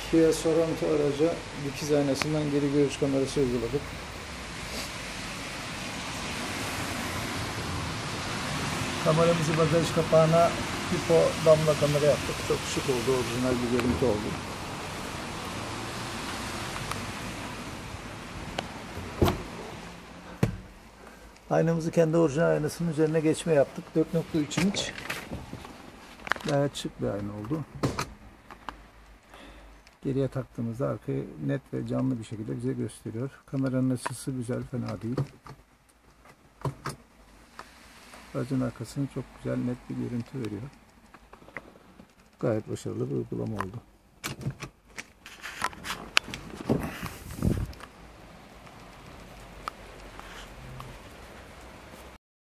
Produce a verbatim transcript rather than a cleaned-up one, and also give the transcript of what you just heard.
Kia Sorento araca dikiz aynasından geri görüş kamerası uyguladık. Kameramızı bagaj kapağına Tipo damla kamera yaptık. Çok şık oldu, orijinal bir görüntü oldu. Aynamızı kendi orijinal aynasının üzerine geçme yaptık. dört nokta üç inç. Gayet şık bir ayna oldu. Geriye taktığımızda arkayı net ve canlı bir şekilde bize gösteriyor. Kameranın açısı güzel, fena değil. Aracın arkasını çok güzel, net bir görüntü veriyor. Gayet başarılı bir uygulama oldu.